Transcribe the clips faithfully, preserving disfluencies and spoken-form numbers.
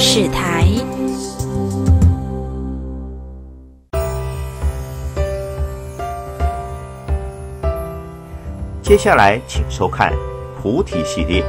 视台。 接下来请收看菩提系列。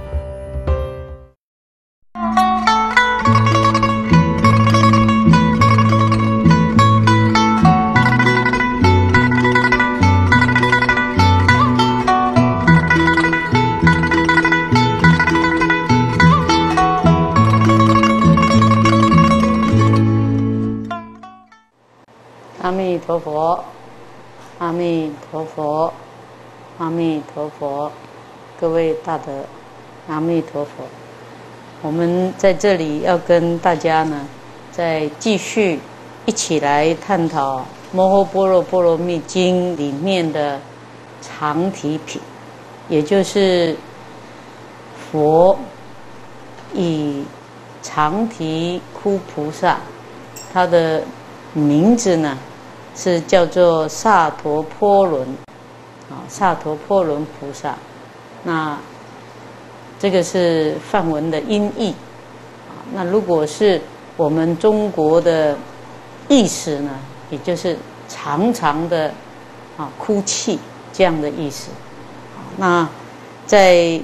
阿弥陀佛，阿弥陀佛，阿弥陀佛，各位大德，阿弥陀佛。我们在这里要跟大家呢，再继续一起来探讨《摩诃般若波罗蜜经》里面的常体品，也就是佛以常提窟菩萨，他的名字呢是叫做萨陀波伦，啊，萨陀波伦菩萨。那这个是梵文的音译，啊，那如果是我们中国的意思呢，也就是长长的啊哭泣这样的意思。那在《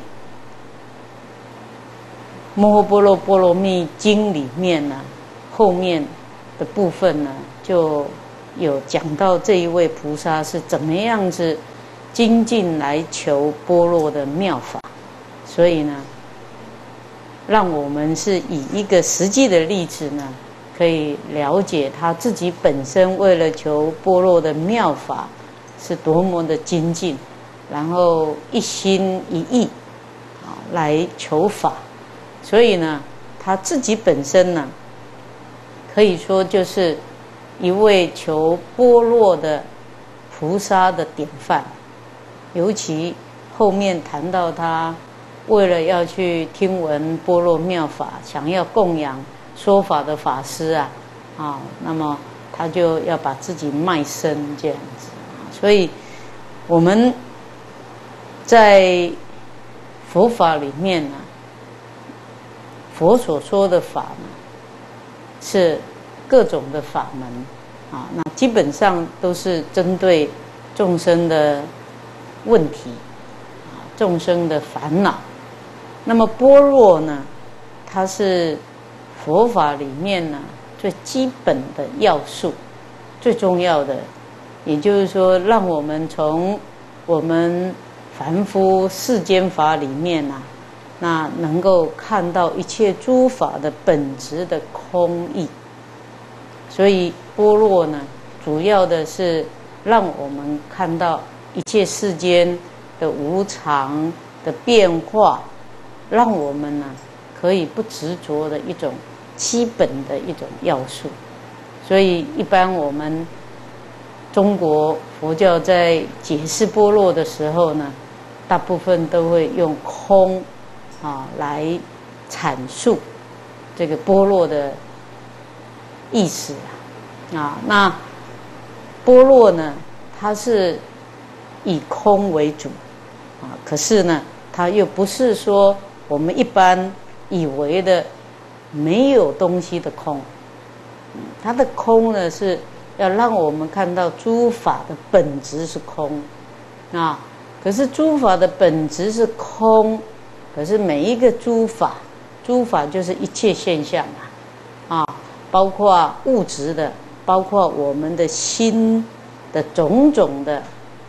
摩诃般若波罗蜜经》里面呢，后面的部分呢，就有讲到这一位菩萨是怎么样子精进来求般若的妙法，所以呢，让我们是以一个实际的例子呢，可以了解他自己本身为了求般若的妙法是多么的精进，然后一心一意啊来求法，所以呢，他自己本身呢，可以说就是一位求般若的菩萨的典范。尤其后面谈到他为了要去听闻般若妙法，想要供养说法的法师啊，啊，那么他就要把自己卖身这样子。所以我们在佛法里面呢，佛所说的法呢，是各种的法门啊，那基本上都是针对众生的问题啊，众生的烦恼。那么般若呢，它是佛法里面呢最基本的要素，最重要的，也就是说，让我们从我们凡夫世间法里面啊，那能够看到一切诸法的本质的空义。所以般若呢，主要的是让我们看到一切世间的无常的变化，让我们呢可以不执着的一种基本的一种要素。所以一般我们中国佛教在解释般若的时候呢，大部分都会用空啊来阐述这个般若的意思啊。啊，那般若呢，它是以空为主啊，可是呢，它又不是说我们一般以为的没有东西的空。它的空呢，是要让我们看到诸法的本质是空啊。可是诸法的本质是空，可是每一个诸法，诸法就是一切现象啊，啊，包括物质的，包括我们的心的种种的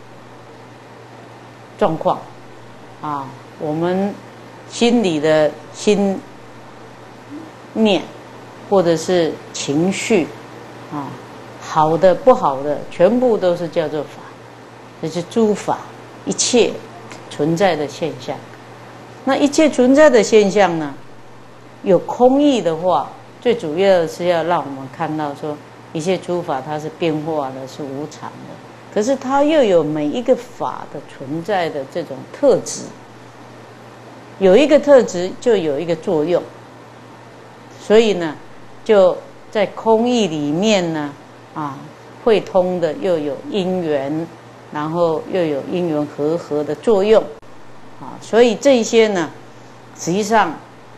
状况啊，我们心里的心念，或者是情绪啊，好的不好的，全部都是叫做法，这是诸法一切存在的现象。那一切存在的现象呢，有空义的话，最主要的是要让我们看到说，一切诸法它是变化的，是无常的，可是它又有每一个法的存在的这种特质，有一个特质就有一个作用，所以呢，就在空义里面呢，啊，会通的又有因缘，然后又有因缘和合的作用，啊，所以这些呢，实际上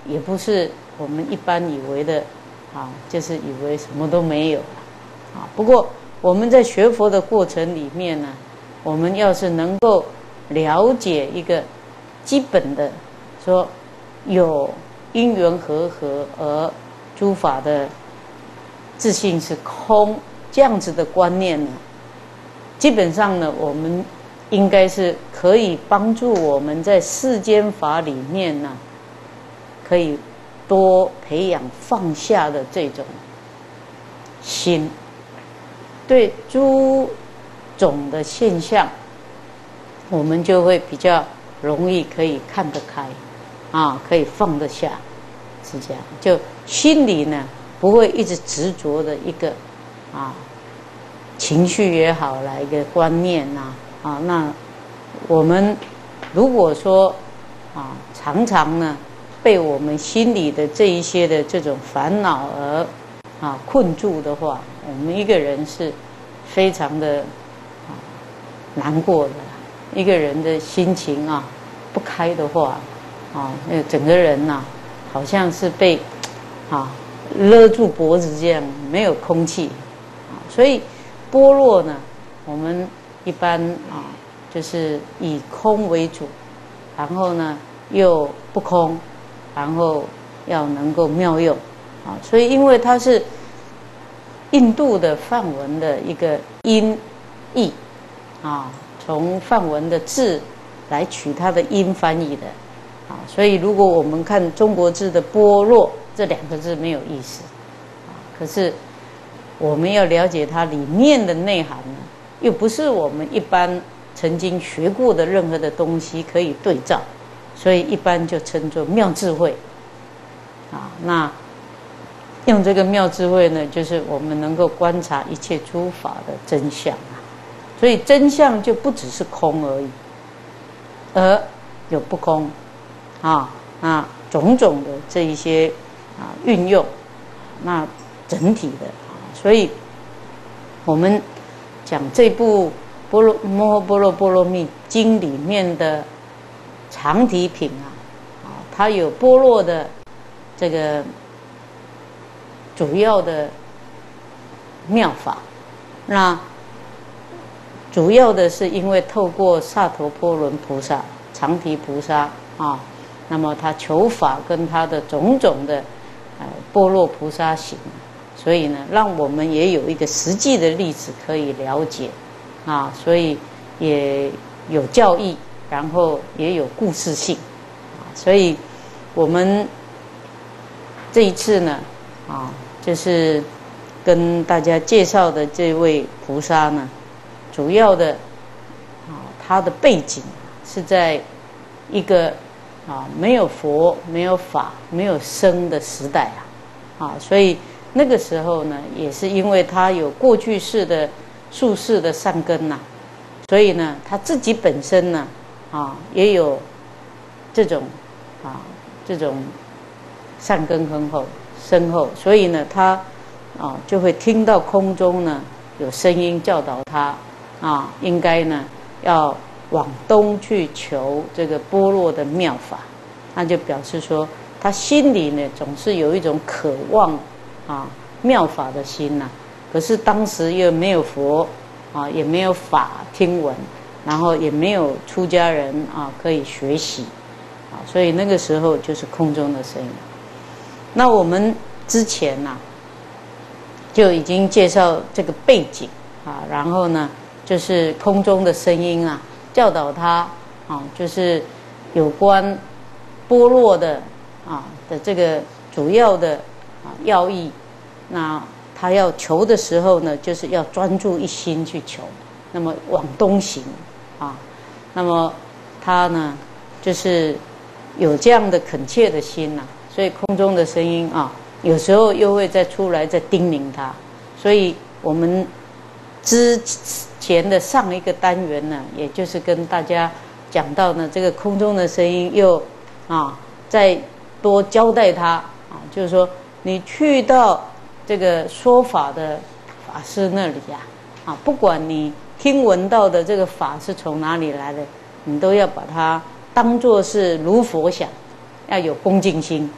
也不是我们一般以为的啊，就是以为什么都没有啊。不过我们在学佛的过程里面呢，我们要是能够了解一个基本的，说有因缘和合而诸法的自性是空这样子的观念呢，基本上呢，我们应该是可以帮助我们在世间法里面呢，可以多培养放下的这种心，对诸种的现象，我们就会比较容易可以看得开，啊，可以放得下，是这样。就心里呢，不会一直执着的一个啊情绪也好，来一个观念呐，啊，那我们如果说啊，常常呢被我们心里的这一些的这种烦恼而啊困住的话，我们一个人是非常的啊难过的。一个人的心情啊不开的话，啊，那整个人呐、啊，好像是被啊勒住脖子这样，没有空气啊。所以般若呢，我们一般啊就是以空为主，然后呢又不空，然后要能够妙用啊。所以因为它是印度的梵文的一个音译啊。从梵文的字来取它的音翻译的，啊，所以如果我们看中国字的般若这两个字没有意思，啊，可是我们要了解它里面的内涵呢，又不是我们一般曾经学过的任何的东西可以对照，所以一般就称作妙智慧，啊，那用这个妙智慧呢，就是我们能够观察一切诸法的真相啊。所以真相就不只是空而已，而有不空啊，那种种的这一些啊运用，那整体的啊，所以我们讲这部《般若摩诃般若波罗蜜经》里面的常体品啊，啊，它有般若的这个主要的妙法，那主要的是因为透过萨陀波罗菩萨、常提菩萨啊，那么他求法跟他的种种的呃般若菩萨行，所以呢，让我们也有一个实际的例子可以了解啊，所以也有教义，然后也有故事性啊，所以我们这一次呢啊，就是跟大家介绍的这位菩萨呢。主要的啊，它的背景是在一个啊没有佛、没有法、没有僧的时代啊，啊，所以那个时候呢，也是因为他有过去世的宿世的善根呐、啊，所以呢，他自己本身呢啊也有这种啊这种善根深厚深厚，所以呢，他啊就会听到空中呢有声音教导他。啊，应该呢要往东去求这个般若的妙法，那就表示说他心里呢总是有一种渴望啊妙法的心呐、啊。可是当时又没有佛啊，也没有法听闻，然后也没有出家人啊可以学习啊，所以那个时候就是空中的声音。那我们之前呐、啊、就已经介绍这个背景啊，然后呢。就是空中的声音啊，教导他啊，就是有关般若的啊的这个主要的啊要义。那他要求的时候呢，就是要专注一心去求，那么往东行啊。那么他呢，就是有这样的恳切的心呐、啊，所以空中的声音啊，有时候又会再出来再叮咛他。所以我们之前的上一个单元呢，也就是跟大家讲到呢，这个空中的声音又啊再多交代他啊，就是说你去到这个说法的法师那里呀、啊，啊，不管你听闻到的这个法是从哪里来的，你都要把它当作是如佛想，要有恭敬心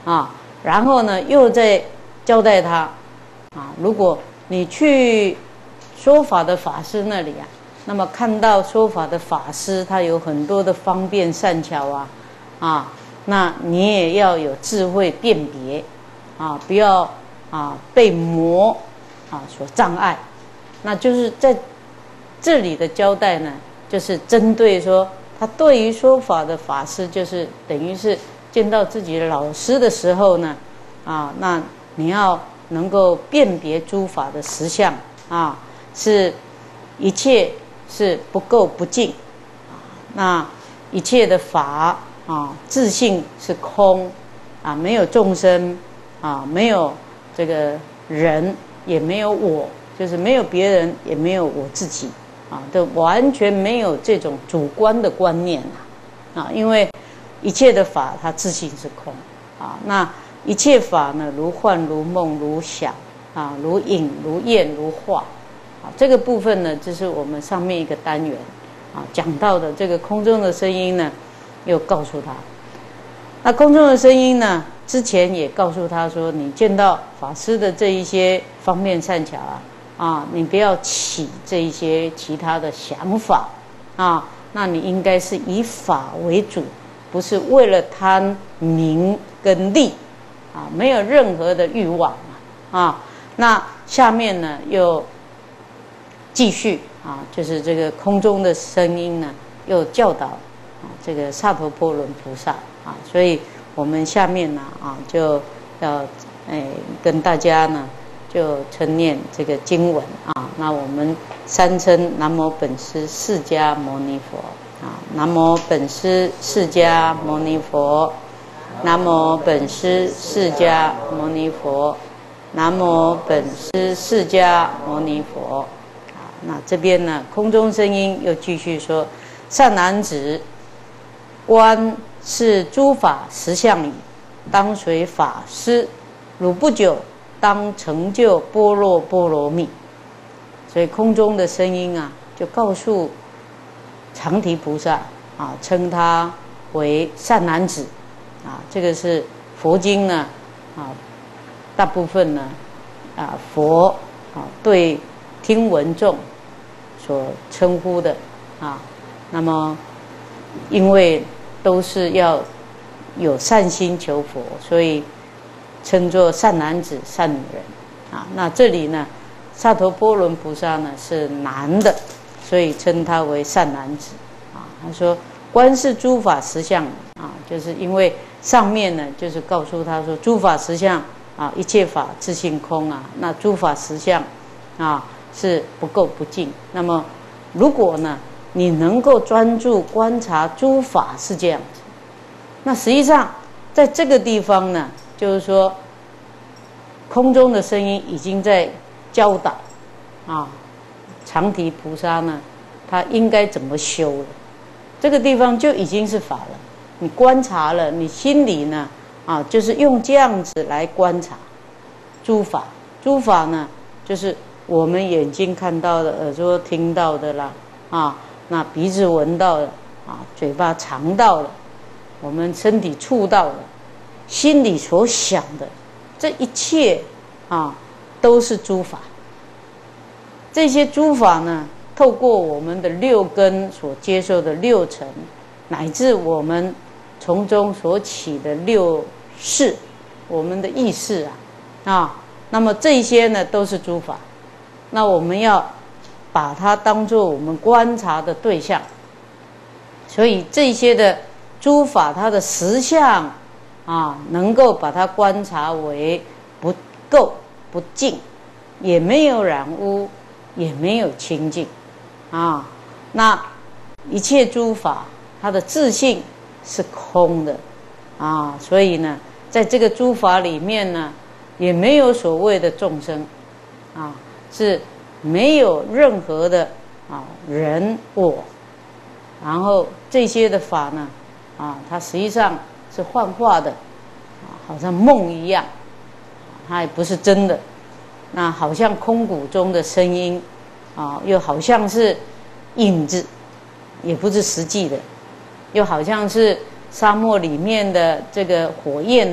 啊，然后呢又在交代他啊，如果你去说法的法师那里啊，那么看到说法的法师他有很多的方便善巧啊，啊，那你也要有智慧辨别啊，不要啊被魔啊所障碍。那就是在这里的交代呢，就是针对说他对于说法的法师，就是等于是见到自己的老师的时候呢，啊，那你要能够辨别诸法的实相啊，是一切是不垢不净啊，那一切的法啊，自性是空啊，没有众生啊，没有这个人，也没有我，就是没有别人，也没有我自己啊，都完全没有这种主观的观念啊，啊，因为一切的法它自性是空啊，那一切法呢，如幻如梦如想啊，如影如焰如化啊，这个部分呢，就是我们上面一个单元啊讲到的这个空中的声音呢，又告诉他，那空中的声音呢，之前也告诉他说，你见到法师的这一些方面善巧啊，啊，你不要起这一些其他的想法啊，那你应该是以法为主，不是为了贪名跟利啊，没有任何的欲望啊。那下面呢又继续啊，就是这个空中的声音呢，又教导啊这个萨陀波罗菩萨啊，所以我们下面呢啊就要哎跟大家呢就称念这个经文啊。那我们三称南无本师释迦牟尼佛啊，南无本师释迦牟尼佛，南无本师释迦牟尼佛，南无本师释迦牟尼佛。啊，那这边呢，空中声音又继续说：善男子，观是诸法实相矣，当随法师，汝不久当成就般若波罗蜜。所以空中的声音啊，就告诉长提菩萨啊，称他为善男子啊，这个是佛经呢啊，大部分呢啊佛啊对听闻众所称呼的啊，那么因为都是要有善心求佛，所以称作善男子、善女人啊。那这里呢，萨陀波罗菩萨呢是男的，所以称他为善男子啊。他说观是诸法实相啊，就是因为上面呢就是告诉他说诸法实相啊，一切法自性空啊，那诸法实相啊是不垢不净。那么如果呢你能够专注观察诸法是这样子，那实际上在这个地方呢，就是说空中的声音已经在教导啊长提菩萨呢，他应该怎么修了。这个地方就已经是法了，你观察了，你心里呢啊，就是用这样子来观察诸法。诸法呢，就是我们眼睛看到的，耳朵听到的啦，啊，那鼻子闻到的，啊，嘴巴尝到了，我们身体触到了，心里所想的，这一切啊，都是诸法。这些诸法呢，透过我们的六根所接受的六尘，乃至我们从中所起的六识，我们的意识啊，啊，那么这些呢都是诸法。那我们要把它当作我们观察的对象，所以这些的诸法它的实相啊，能够把它观察为不垢不净，也没有染污，也没有清净啊。那一切诸法它的自性是空的啊，所以呢，在这个诸法里面呢，也没有所谓的众生啊，是没有任何的啊人我，然后这些的法呢啊，它实际上是幻化的啊，好像梦一样，它也不是真的。那好像空谷中的声音啊，又好像是影子，也不是实际的，又好像是沙漠里面的这个火焰的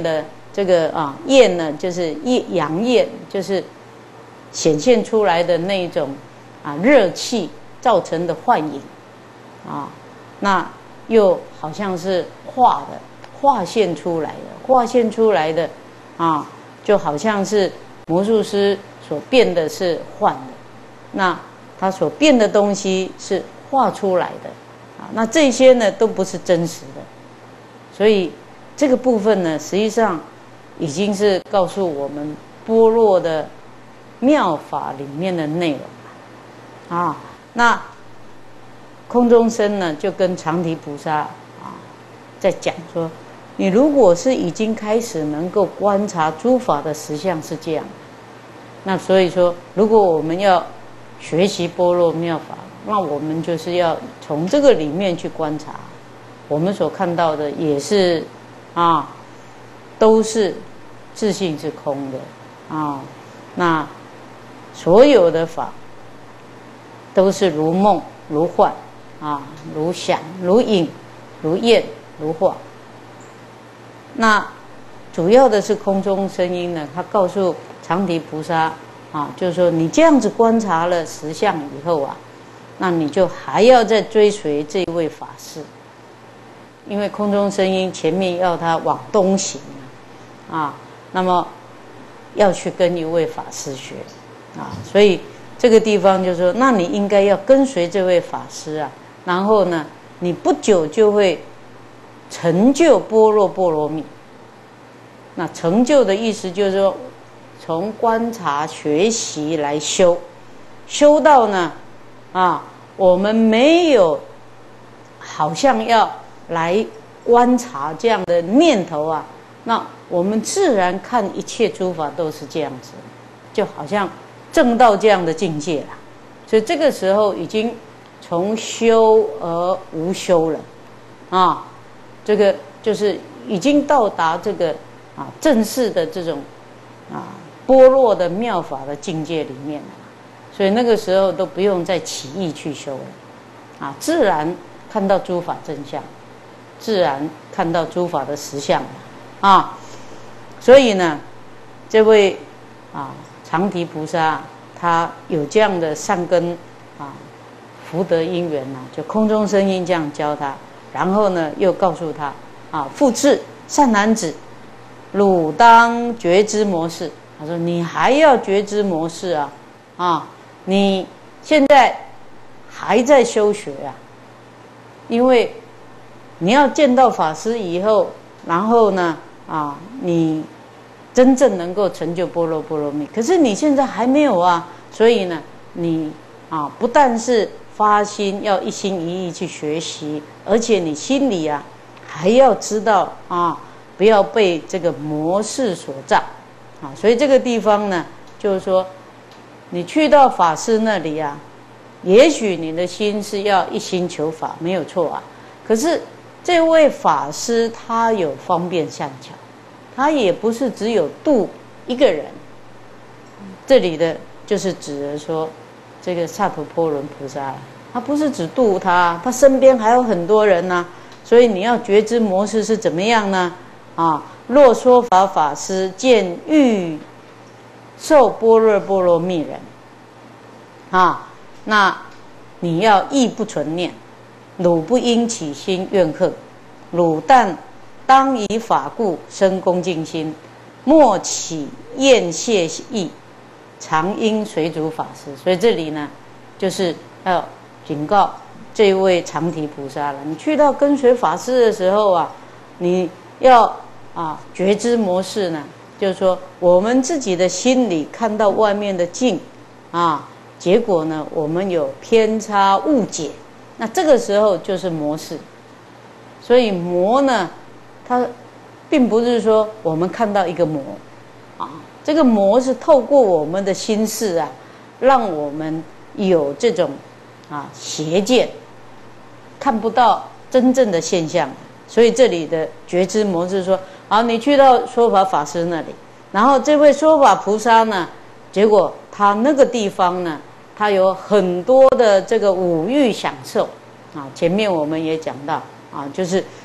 这个啊焰呢，就是焰阳焰，就是显现出来的那种啊热气造成的幻影啊，那又好像是画的画现出来的，画现出来的啊，就好像是魔术师所变的是幻的，那他所变的东西是画出来的啊，那这些呢都不是真实的，所以这个部分呢，实际上已经是告诉我们般若的妙法里面的内容啊。那空中僧呢，就跟常提菩萨啊在讲说，你如果是已经开始能够观察诸法的实相是这样，那所以说，如果我们要学习般若妙法，那我们就是要从这个里面去观察，我们所看到的也是啊，都是自性是空的啊，那所有的法都是如梦如幻啊，如想如影如焰如化。那主要的是空中声音呢，他告诉常提菩萨啊，就是说你这样子观察了实相以后啊，那你就还要再追随这一位法师，因为空中声音前面要他往东行啊，那么要去跟一位法师学啊，所以这个地方就是说，那你应该要跟随这位法师啊，然后呢，你不久就会成就般若波罗蜜。那成就的意思就是说，从观察学习来修，修到呢，啊，我们没有好像要来观察这样的念头啊，那我们自然看一切诸法都是这样子，就好像证到这样的境界了。所以这个时候已经从修而无修了，啊，这个就是已经到达这个啊正式的这种啊般若的妙法的境界里面了。所以那个时候都不用再起意去修了，啊，自然看到诸法真相，自然看到诸法的实相啊。所以呢，这位啊常提菩萨他有这样的善根啊福德因缘呐，就空中声音这样教他，然后呢又告诉他啊，复次善男子，汝当觉知模式。他说你还要觉知模式啊，啊，你现在还在修学啊，因为你要见到法师以后，然后呢啊，你真正能够成就般若波罗蜜，可是你现在还没有啊，所以呢，你啊不但是发心要一心一意去学习，而且你心里啊还要知道啊，不要被这个模式所障啊。所以这个地方呢，就是说，你去到法师那里啊，也许你的心是要一心求法，没有错啊。可是这位法师他有方便善巧，他也不是只有度一个人。这里的就是指的说，这个萨陀波罗菩萨，他不是只度他，他身边还有很多人呢、啊。所以你要觉知模式是怎么样呢？啊，若说法法师见欲受般若波罗蜜人，啊，那你要意不存念，汝不应起心怨恨，汝但当以法故生恭敬心，莫起厌谢意，常应随主法师。所以这里呢，就是要警告这位常提菩萨了。你去到跟随法师的时候啊，你要啊觉知模式呢，就是说我们自己的心里看到外面的境啊，结果呢我们有偏差误解，那这个时候就是模式。所以魔呢，它并不是说我们看到一个魔啊，这个魔是透过我们的心事啊，让我们有这种啊邪见，看不到真正的现象。所以这里的觉知模式说，好，你去到说法法师那里，然后这位说法菩萨呢，结果他那个地方呢，他有很多的这个五欲享受啊。前面我们也讲到啊，就是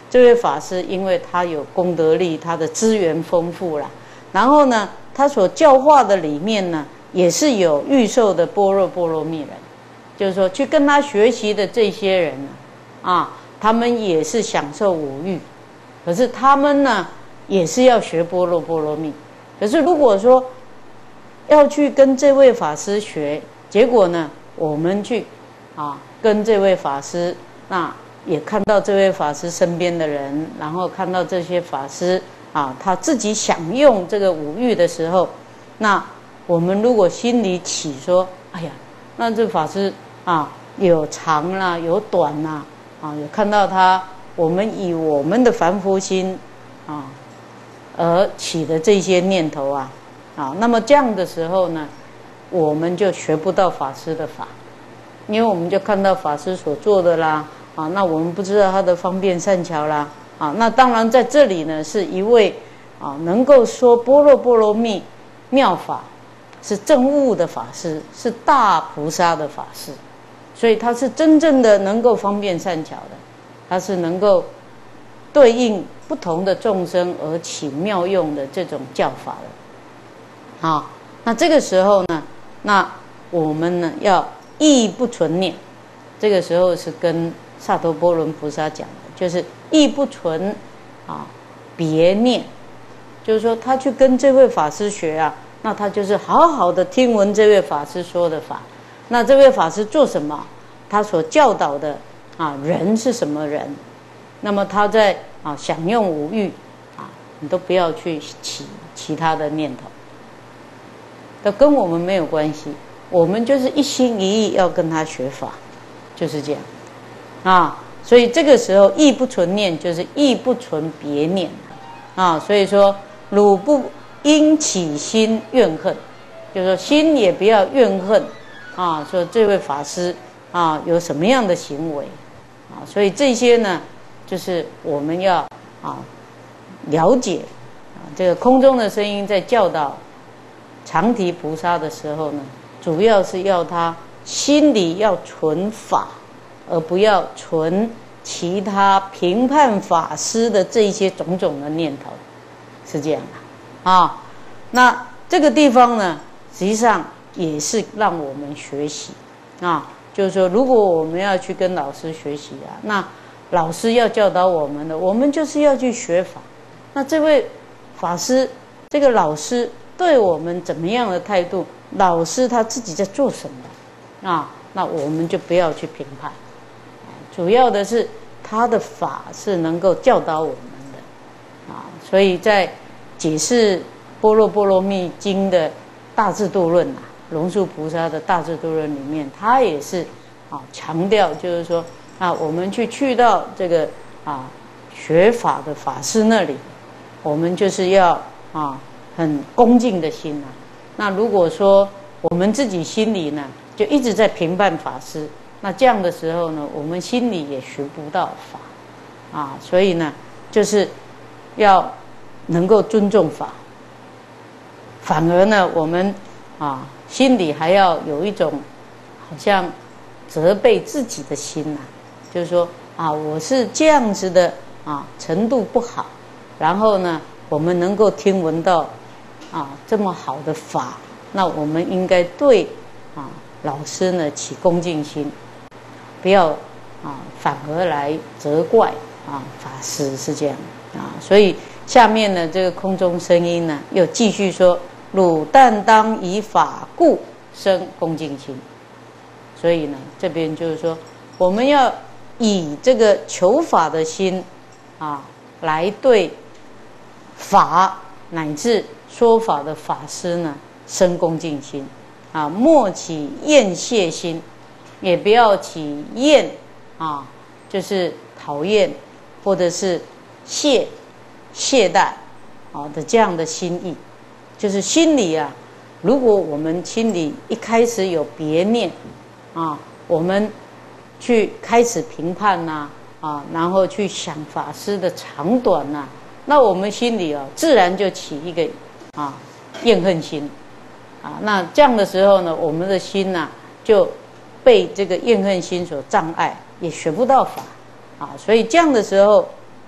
这位法师因为他有功德力，他的资源丰富啦，然后呢，他所教化的里面呢，也是有预受的般若波罗蜜人，就是说去跟他学习的这些人呢，啊，他们也是享受五欲，可是他们呢，也是要学般若波罗蜜。可是如果说要去跟这位法师学，结果呢，我们去啊跟这位法师，那也看到这位法师身边的人，然后看到这些法师啊他自己享用这个五欲的时候，那我们如果心里起说，哎呀，那这法师啊有长啦，有短啦，啊有看到他，我们以我们的凡夫心啊而起的这些念头啊，啊，那么这样的时候呢，我们就学不到法师的法，因为我们就看到法师所做的啦，啊，那我们不知道他的方便善巧啦，啊，那当然在这里呢，是一位啊能够说般若波罗蜜妙法，是证悟的法师，是大菩萨的法师，所以他是真正的能够方便善巧的，他是能够对应不同的众生而起妙用的这种教法的。好，那这个时候呢，那我们呢要意不存念，这个时候是跟萨陀波罗菩萨讲的，就是意不存啊别念，就是说他去跟这位法师学啊，那他就是好好的听闻这位法师说的法，那这位法师做什么，他所教导的啊人是什么人，那么他在啊享用五欲啊，你都不要去起其他的念头，都跟我们没有关系，我们就是一心一意要跟他学法，就是这样啊。所以这个时候意不存念，就是意不存别念啊。所以说汝不应起心怨恨，就是说心也不要怨恨啊，说这位法师啊有什么样的行为啊。所以这些呢，就是我们要啊了解啊，这个空中的声音在教导常提菩萨的时候呢，主要是要他心里要存法，而不要存其他评判法师的这一些种种的念头，是这样的啊。那这个地方呢，实际上也是让我们学习啊，就是说，如果我们要去跟老师学习啊，那老师要教导我们的，我们就是要去学法。那这位法师，这个老师对我们怎么样的态度，老师他自己在做什么啊？那我们就不要去评判，主要的是他的法是能够教导我们的啊。所以在解释《般若波罗蜜经》的大智度论啊，龙树菩萨的大智度论里面，他也是啊强调，就是说啊，我们去去到这个啊学法的法师那里，我们就是要啊很恭敬的心啊。那如果说我们自己心里呢，就一直在评判法师，那这样的时候呢，我们心里也学不到法啊。所以呢，就是要能够尊重法，反而呢，我们啊心里还要有一种好像责备自己的心呐、啊，就是说啊，我是这样子的啊，程度不好，然后呢，我们能够听闻到啊这么好的法，那我们应该对啊老师呢起恭敬心，不要啊反而来责怪啊法师，是这样啊。所以下面呢这个空中声音呢又继续说，汝但当以法故生恭敬心。所以呢这边就是说，我们要以这个求法的心啊来对法乃至说法的法师呢生恭敬心啊，莫起厌谢心，也不要起厌啊，就是讨厌或者是懈懈怠啊的这样的心意。就是心里啊，如果我们心里一开始有别念啊，我们去开始评判呐 啊, 啊，然后去想法师的长短呐、啊，那我们心里啊自然就起一个啊厌恨心啊。那这样的时候呢，我们的心呐、啊、就被这个厌恨心所障碍，也学不到法啊。所以这样的时候，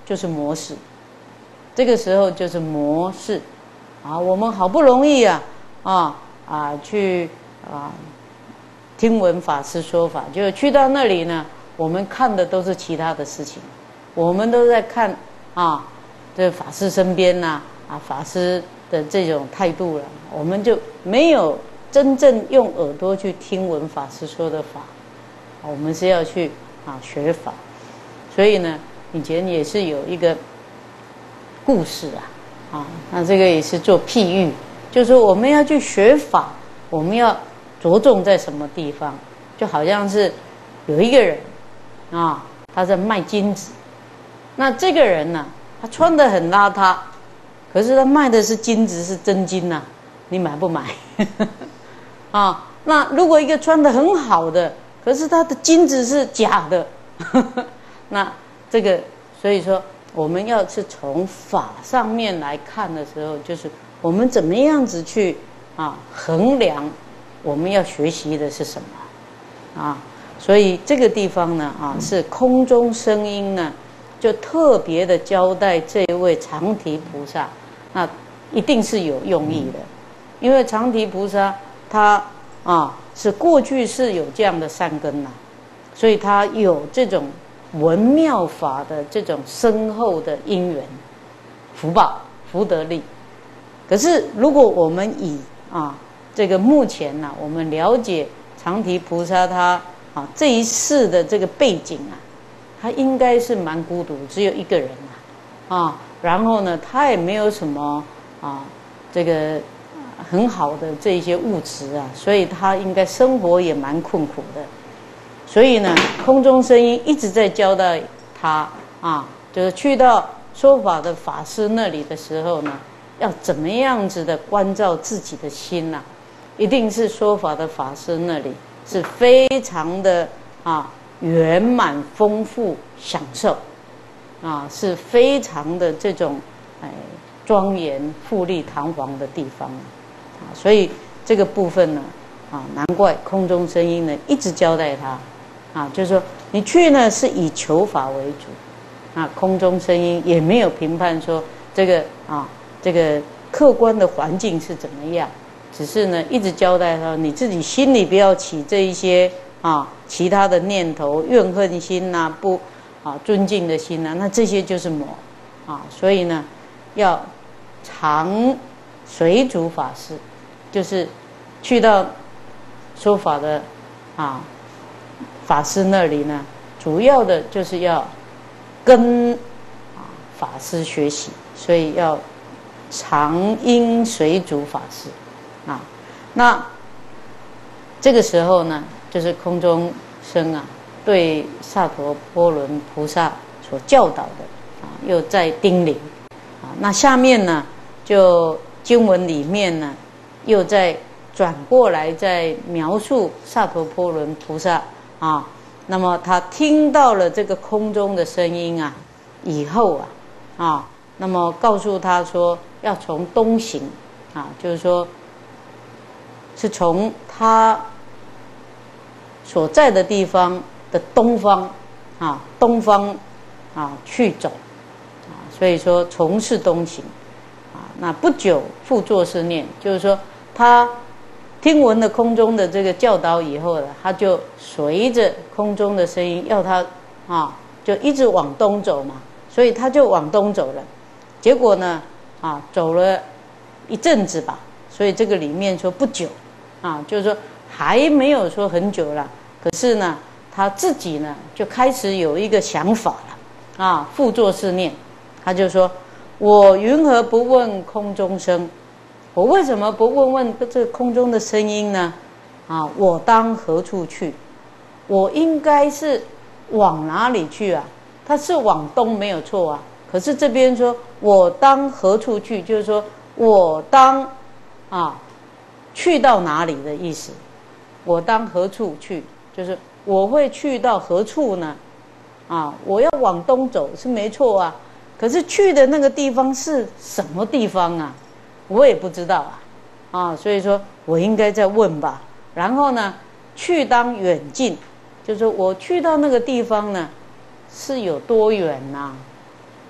就是模式，这个时候就是模式啊。我们好不容易啊啊啊去啊听闻法师说法，就去到那里呢，我们看的都是其他的事情，我们都在看啊这法师身边呐 啊, 啊法师的这种态度了，我们就没有真正用耳朵去听闻法师说的法。我们是要去啊学法，所以呢，以前也是有一个故事啊，啊，那这个也是做譬喻，就是说我们要去学法，我们要着重在什么地方？就好像是有一个人啊，他在卖金子，那这个人呢，他穿得很邋遢，可是他卖的是金子，是真金呐、啊，你买不买？啊，那如果一个穿得很好的，可是他的金子是假的，那这个，所以说我们要是从法上面来看的时候，就是我们怎么样子去啊衡量我们要学习的是什么啊？所以这个地方呢啊是空中声音呢，就特别的交代这位常提菩萨，那一定是有用意的，因为常提菩萨他啊是过去是有这样的善根呐、啊，所以他有这种闻妙法的这种深厚的因缘、福报、福德力。可是如果我们以啊这个目前呢、啊，我们了解常提菩萨他啊这一世的这个背景啊，他应该是蛮孤独，只有一个人啊，啊，然后呢，他也没有什么啊这个很好的这一些物质啊，所以他应该生活也蛮困苦的。所以呢，空中声音一直在交代他啊，就是去到说法的法师那里的时候呢，要怎么样子的关照自己的心呐、啊？一定是说法的法师那里是非常的啊圆满丰富享受啊，是非常的这种哎庄严富丽堂皇的地方啊，所以这个部分呢啊，难怪空中声音呢一直交代他。啊，就是说你去呢是以求法为主，啊，空中声音也没有评判说这个啊这个客观的环境是怎么样，只是呢一直交代他你自己心里不要起这一些啊其他的念头、怨恨心呐、啊、不啊尊敬的心呐、啊，那这些就是魔啊，所以呢要常随主法师，就是去到说法的啊。法师那里呢，主要的就是要跟啊法师学习，所以要常应随主法师啊。那这个时候呢，就是空中声啊，对萨陀波伦菩萨所教导的啊，又在叮咛啊。那下面呢，就经文里面呢，又在转过来在描述萨陀波伦菩萨。啊，那么他听到了这个空中的声音啊，以后啊，啊，那么告诉他说要从东行，啊，就是说，是从他所在的地方的东方，啊，东方啊去走，啊，所以说从事东行，啊，那不久复作是念，就是说他。听闻了空中的这个教导以后呢，他就随着空中的声音，要他啊，就一直往东走嘛，所以他就往东走了。结果呢，啊，走了一阵子吧，所以这个里面说不久，啊，就是说还没有说很久了。可是呢，他自己呢就开始有一个想法了，啊，复作是念，他就说：我云何不问空中声？我为什么不问问这空中的声音呢？啊，我当何处去？我应该是往哪里去啊？他是往东没有错啊，可是这边说我当何处去，就是说我当啊去到哪里的意思。我当何处去，就是我会去到何处呢？啊，我要往东走是没错啊，可是去的那个地方是什么地方啊？我也不知道啊，啊，所以说我应该再问吧。然后呢，去当远近，就是我去到那个地方呢，是有多远呐、啊？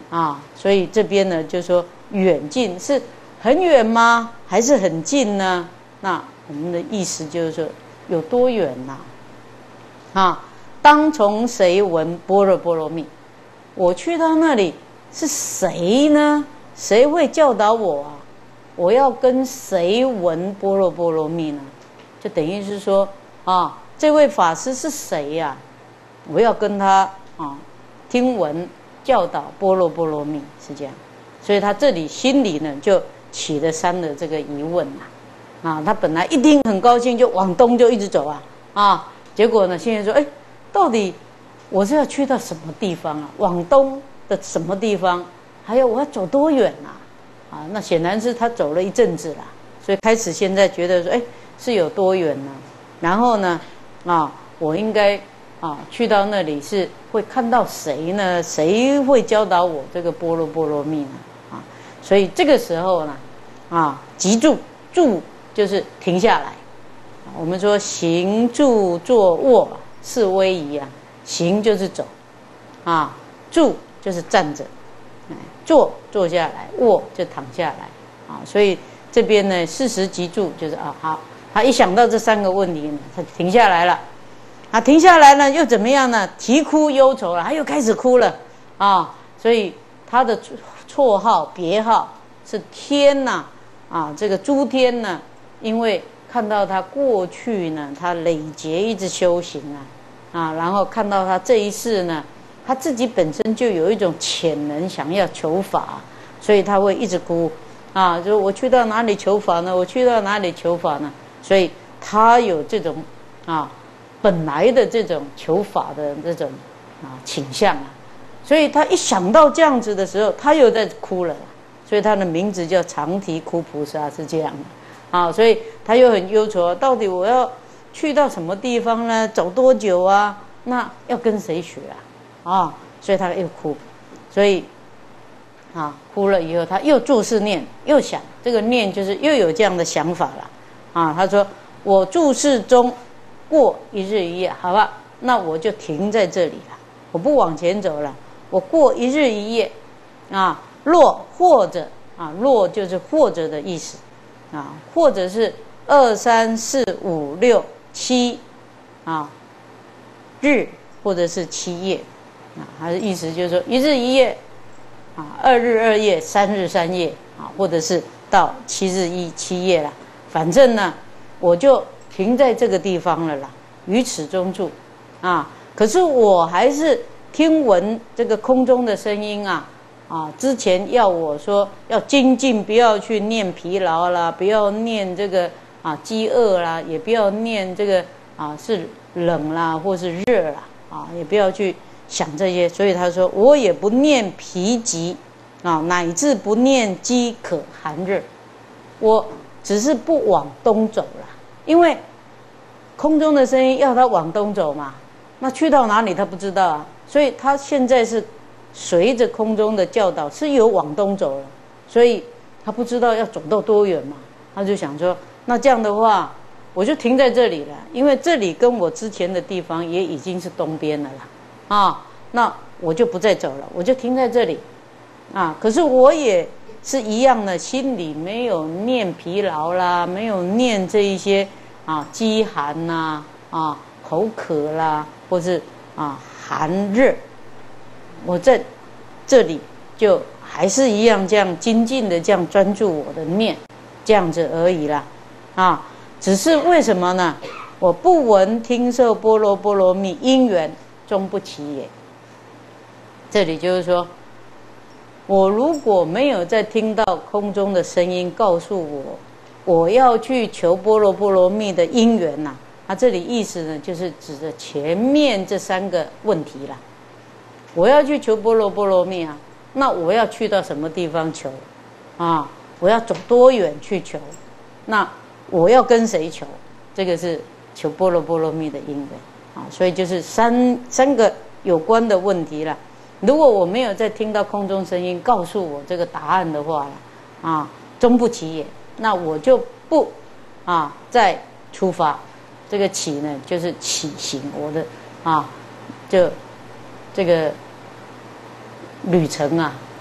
啊，所以这边呢就说远近是很远吗？还是很近呢？那我们的意思就是说有多远呐？啊，当从谁闻般若波罗蜜？我去到那里是谁呢？谁会教导我啊？我要跟谁闻般若波罗蜜呢？就等于是说啊，这位法师是谁呀、啊？我要跟他啊听闻教导般若波罗蜜，是这样。所以他这里心里呢就起了三的这个疑问啊，啊，他本来一听很高兴，就往东就一直走啊，啊，结果呢现在说，哎，到底我是要去到什么地方啊？往东的什么地方？还有我要走多远啊？啊，那显然是他走了一阵子啦，所以开始现在觉得说，哎，是有多远呢？然后呢，啊，我应该啊去到那里是会看到谁呢？谁会教导我这个般若波罗蜜呢？啊，所以这个时候呢，啊，急住，住就是停下来。我们说行住坐卧是威仪啊，行就是走，啊，住就是站着。坐坐下来，卧就躺下来啊，所以这边呢，事时急住就是啊，好，他一想到这三个问题呢，他停下来了，啊，停下来呢又怎么样呢？啼哭忧愁了，他又开始哭了啊，所以他的绰号别号是天呐啊，这个诸天呢，因为看到他过去呢，他累劫一直修行啊啊，然后看到他这一世呢。他自己本身就有一种潜能，想要求法，所以他会一直哭啊，就是我去到哪里求法呢？我去到哪里求法呢？所以他有这种啊本来的这种求法的这种啊倾向啊，所以他一想到这样子的时候，他又在哭了，所以他的名字叫长啼哭菩萨，是这样的啊，所以他又很忧愁，到底我要去到什么地方呢？走多久啊？那要跟谁学啊？啊，所以他又哭，所以啊哭了以后，他又注视念，又想这个念就是又有这样的想法了啊。他说：“我注视中过一日一夜，好吧，那我就停在这里了，我不往前走了，我过一日一夜啊。若或者啊，若就是或者的意思啊，或者是二三四五六七啊日，或者是七夜。”啊，他的意思就是说，一日一夜，啊，二日二夜，三日三夜，啊，或者是到七日一七夜了。反正呢，我就停在这个地方了啦，于此中住，啊，可是我还是听闻这个空中的声音啊，啊，之前要我说要精进，不要去念疲劳啦，不要念这个啊饥饿啦，也不要念这个啊是冷啦或是热啦，啊，也不要去。想这些，所以他说我也不念疲极啊，乃至不念饥渴寒热，我只是不往东走了，因为空中的声音要他往东走嘛，那去到哪里他不知道啊，所以他现在是随着空中的教导是有往东走了，所以他不知道要走到多远嘛，他就想说，那这样的话我就停在这里了，因为这里跟我之前的地方也已经是东边了啦。啊，那我就不再走了，我就停在这里，啊，可是我也是一样的，心里没有念疲劳啦，没有念这一些啊饥寒呐，啊口渴啦，或是啊寒热，我在这里就还是一样这样精进的这样专注我的念，这样子而已啦，啊，只是为什么呢？我不闻听受般若波罗蜜因缘。终不起也。这里就是说，我如果没有再听到空中的声音告诉我，我要去求般若波罗蜜的因缘呐、啊，它这里意思呢，就是指着前面这三个问题啦。我要去求般若波罗蜜啊，那我要去到什么地方求啊？我要走多远去求？那我要跟谁求？这个是求般若波罗蜜的因缘。啊，所以就是三三个有关的问题了。如果我没有再听到空中声音告诉我这个答案的话了，啊，终不起也，那我就不啊再出发。这个起呢，就是起行，我的啊，就这个旅程啊，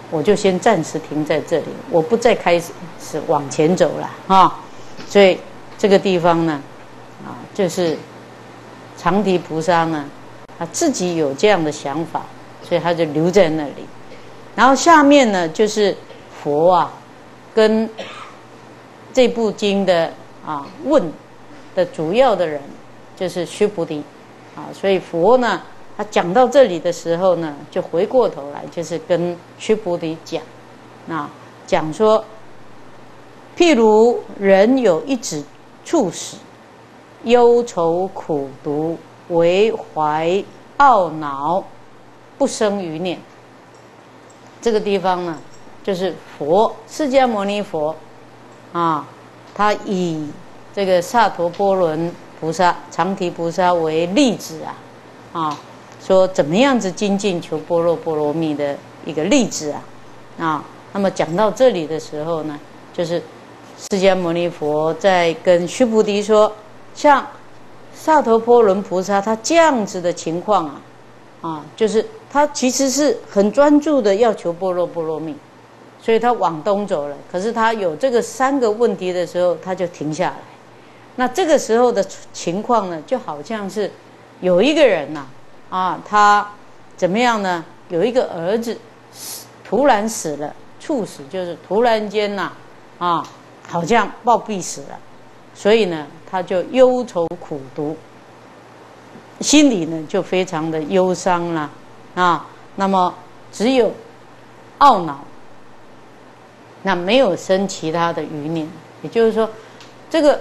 我就先暂时停在这里，我不再开始往前走了啊。所以这个地方呢，啊，就是长提菩萨呢，他自己有这样的想法，所以他就留在那里。然后下面呢，就是佛啊，跟这部经的啊问的主要的人就是须菩提啊，所以佛呢，他讲到这里的时候呢，就回过头来，就是跟须菩提讲，啊，讲说，譬如人有一指处使，忧愁苦毒，为怀懊恼，不生余念。这个地方呢，就是佛释迦牟尼佛啊，他以这个萨陀波伦菩萨、长提菩萨为例子啊，啊，说怎么样子精进求般若波罗蜜的一个例子啊，啊，那么讲到这里的时候呢，就是释迦牟尼佛在跟须菩提说，像萨陀波伦菩萨他这样子的情况啊，啊，就是他其实是很专注的要求般若波罗蜜，所以他往东走了。可是他有这个三个问题的时候，他就停下来。那这个时候的情况呢，就好像是有一个人呐、啊，啊，他怎么样呢？有一个儿子突然死了，猝死就是突然间呐、啊，啊，好像暴毙死了，所以呢，他就忧愁苦毒，心里呢就非常的忧伤了啊。那么只有懊恼，那没有生其他的余念。也就是说，这个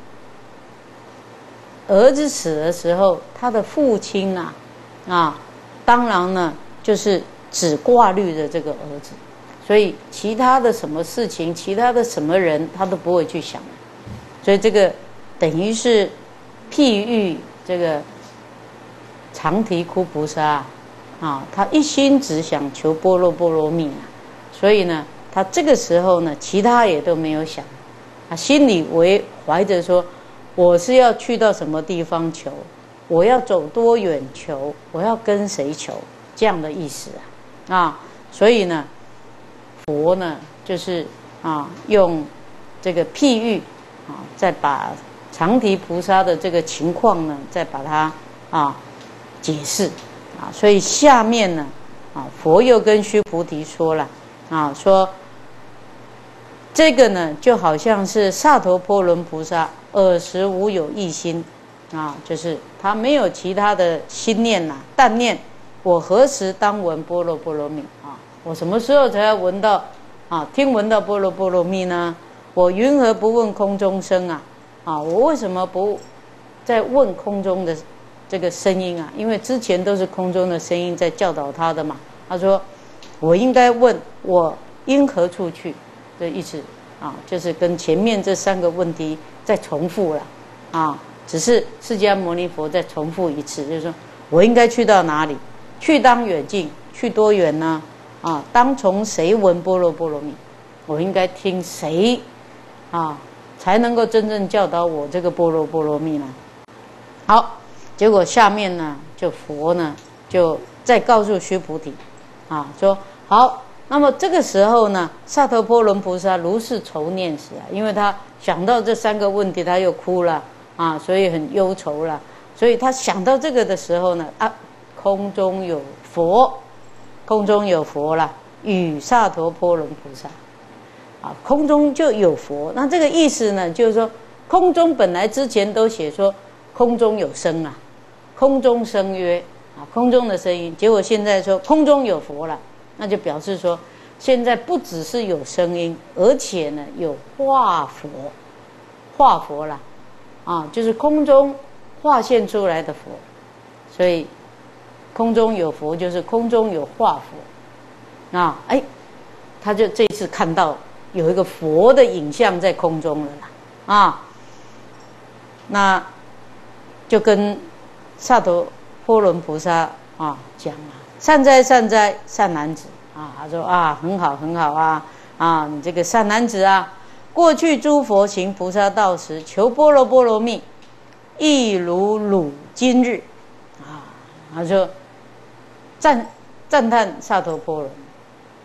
儿子死的时候，他的父亲啊，啊，当然呢就是只挂虑着这个儿子，所以其他的什么事情，其他的什么人，他都不会去想。所以这个等于是譬喻这个长提窟菩萨啊，他一心只想求般若波罗蜜啊，所以呢，他这个时候呢，其他也都没有想，他心里为怀着说，我是要去到什么地方求，我要走多远求，我要跟谁求，这样的意思啊啊，所以呢，佛呢就是啊用这个譬喻啊，再把长提菩萨的这个情况呢，再把它啊解释啊，所以下面呢啊，佛又跟须菩提说了啊，说这个呢就好像是萨陀波伦菩萨尔时无有异心啊，就是他没有其他的心念呐、啊，但念我何时当闻般若波罗蜜啊？我什么时候才要闻到啊？听闻到般若波罗蜜呢？我云何不问空中声啊？啊，我为什么不在问空中的这个声音啊？因为之前都是空中的声音在教导他的嘛。他说，我应该问我因何处去的意思啊，就是跟前面这三个问题再重复了啊，只是释迦牟尼佛再重复一次，就是说我应该去到哪里？去当远近，去多远呢？啊，当从谁闻般若波罗蜜？我应该听谁啊，才能够真正教导我这个般若波罗蜜呢？好，结果下面呢，就佛呢就再告诉须菩提啊，说好，那么这个时候呢，萨陀波伦菩萨如是愁念时啊，因为他想到这三个问题，他又哭了啊，所以很忧愁了。所以他想到这个的时候呢，啊，空中有佛，空中有佛了，与萨陀波伦菩萨啊，空中就有佛。那这个意思呢，就是说空中本来之前都写说空中有声啊，空中声曰啊，空中的声音，结果现在说空中有佛了，那就表示说现在不只是有声音，而且呢有化佛，化佛了啊，就是空中化现出来的佛，所以空中有佛就是空中有化佛啊，哎，他就这次看到有一个佛的影像在空中了啦啊，那就跟萨陀波伦菩萨啊讲啊，善哉善哉善男子啊，他说啊很好很好啊啊，你这个善男子啊，过去诸佛行菩萨道时，求般若波罗蜜，亦如汝今日啊，他说赞赞叹萨陀波罗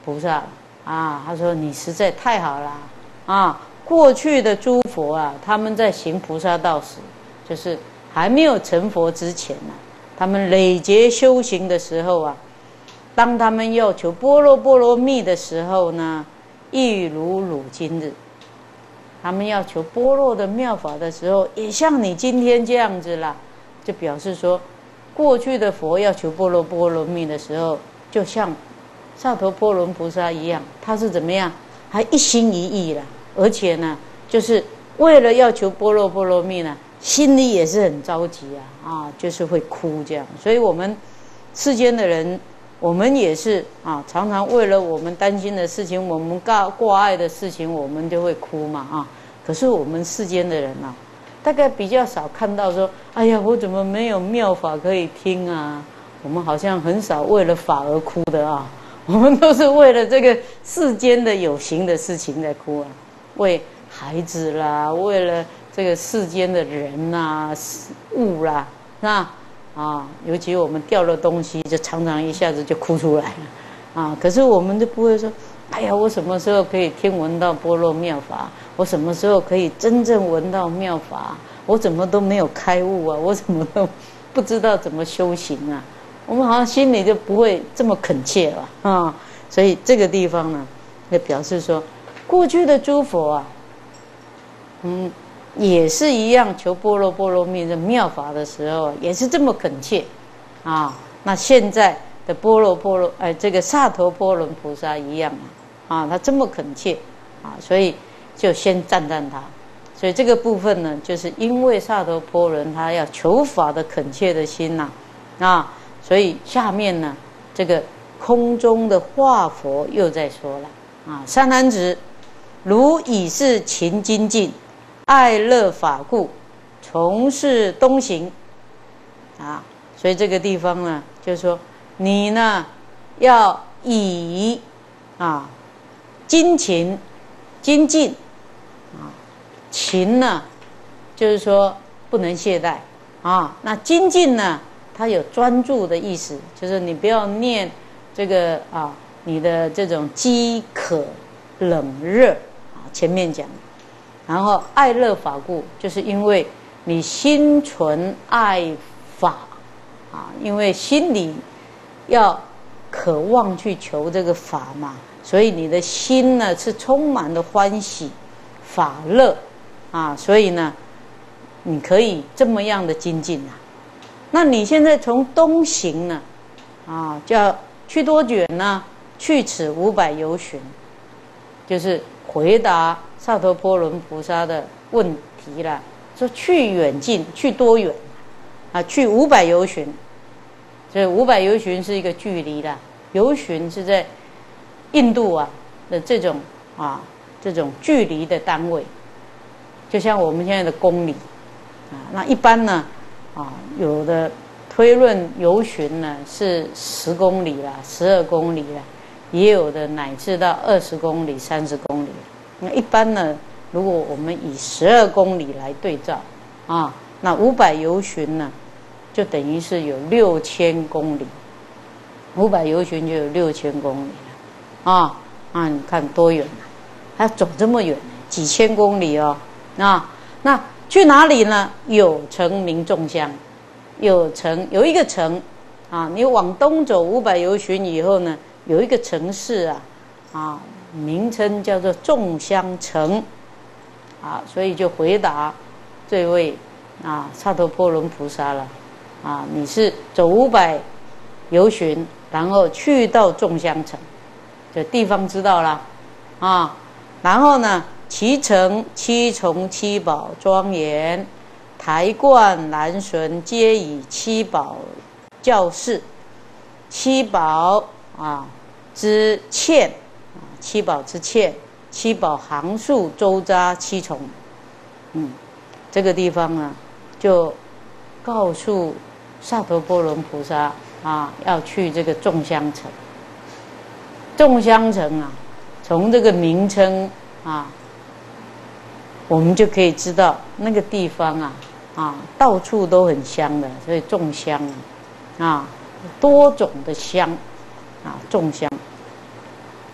菩萨啊，他说你实在太好了啊！过去的诸佛啊，他们在行菩萨道时，就是还没有成佛之前呢、啊，他们累劫修行的时候啊，当他们要求般若波罗蜜的时候呢，亦如汝今日。他们要求般若的妙法的时候，也像你今天这样子啦，就表示说，过去的佛要求般若波罗蜜的时候，就像萨陀波罗菩萨一样，他是怎么样？还一心一意啦，而且呢，就是为了要求般若波罗蜜呢，心里也是很着急啊，啊，就是会哭这样。所以我们世间的人，我们也是啊，常常为了我们担心的事情，我们挂挂碍的事情，我们就会哭嘛啊。可是我们世间的人啊，大概比较少看到说，哎呀，我怎么没有妙法可以听啊？我们好像很少为了法而哭的啊，我们都是为了这个世间的有形的事情在哭啊，为孩子啦，为了这个世间的人呐、物啦，那啊，尤其我们掉了东西，就常常一下子就哭出来了啊。可是我们就不会说，哎呀，我什么时候可以听闻到般若妙法？我什么时候可以真正闻到妙法？我怎么都没有开悟啊？我怎么都不知道怎么修行啊？我们好像心里就不会这么恳切了啊。所以这个地方呢，就表示说，过去的诸佛啊，嗯，也是一样求般若波罗蜜的妙法的时候，也是这么恳切啊。那现在的般若波罗，哎，这个萨陀波罗菩萨一样啊，啊，他这么恳切啊，所以就先赞赞他。所以这个部分呢，就是因为萨陀波罗他要求法的恳切的心呐、啊，啊，所以下面呢，这个空中的化佛又在说了啊，善男子，如以是勤精进，爱乐法故，从事东行啊。所以这个地方呢，就是说你呢要以啊精勤精进啊，勤呢就是说不能懈怠啊。那精进呢，它有专注的意思，就是你不要念这个啊，你的这种饥渴冷热啊，前面讲。然后爱乐法故，就是因为你心存爱法啊，因为心里要渴望去求这个法嘛，所以你的心呢是充满了欢喜法乐啊，所以呢你可以这么样的精进啊。那你现在从东行呢啊，叫去多远呢？去此五百由旬，就是回答萨陀波罗菩萨的问题了，说去远近，去多远啊？去五百由旬，所以五百由旬是一个距离啦。由旬是在印度啊的这种啊这种距离的单位，就像我们现在的公里啊。那一般呢啊，有的推论由旬呢是十公里啦、十二公里啦，也有的乃至到二十公里、三十公里。那一般呢，如果我们以十二公里来对照啊，那五百由旬呢，就等于是有六千公里。五百由旬就有六千公里了啊啊！你看多远啊？还要走这么远，几千公里哦。啊，那去哪里呢？有城名众乡，有城有一个城啊，你往东走五百由旬以后呢，有一个城市啊啊，名称叫做众乡城啊，所以就回答这位啊萨陀波罗菩萨了啊，你是走五百由旬，然后去到众乡城，这地方知道了啊，然后呢，其城七重七宝庄严，台观南巡皆以七宝教示，七宝啊之欠啊，七宝之欠，七宝行数周匝七重，嗯，这个地方呢，就告诉萨陀波罗菩萨啊，要去这个众乡城。众乡城啊，从这个名称啊，我们就可以知道那个地方啊啊，到处都很香的，所以众香啊，啊，多种的香啊，众香。